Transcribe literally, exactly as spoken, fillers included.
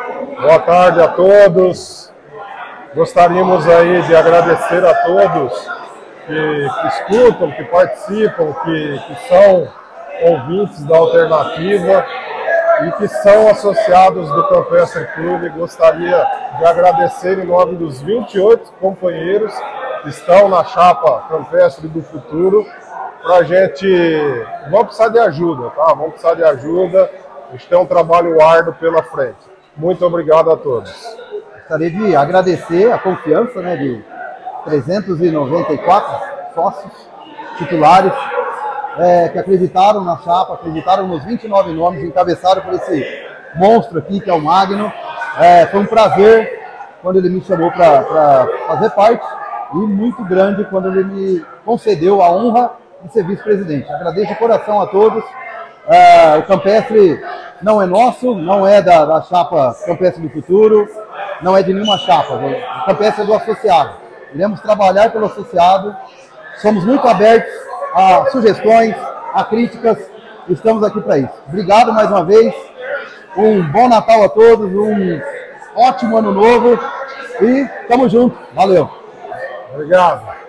Boa tarde a todos. Gostaríamos aí de agradecer a todos que, que escutam, que participam, que, que são ouvintes da Alternativa e que são associados do Campestre Clube. Gostaria de agradecer em nome dos vinte e oito companheiros que estão na chapa Campestre do Futuro. Para a gente, vamos precisar de ajuda, tá? Vamos precisar de ajuda. A gente tem um trabalho árduo pela frente. Muito obrigado a todos. Gostaria de agradecer a confiança, né, de trezentos e noventa e quatro sócios titulares é, que acreditaram na chapa, acreditaram nos vinte e nove nomes encabeçados por esse monstro aqui, que é o Magno. É, foi um prazer quando ele me chamou para fazer parte e muito grande quando ele me concedeu a honra de ser vice-presidente. Agradeço de coração a todos. É, o Campestre não é nosso, não é da, da chapa Campestre do Futuro, não é de nenhuma chapa. O Campestre é do associado. Iremos trabalhar pelo associado. Somos muito abertos a sugestões, a críticas. Estamos aqui para isso. Obrigado mais uma vez. Um bom Natal a todos, um ótimo ano novo e tamo junto. Valeu. Obrigado.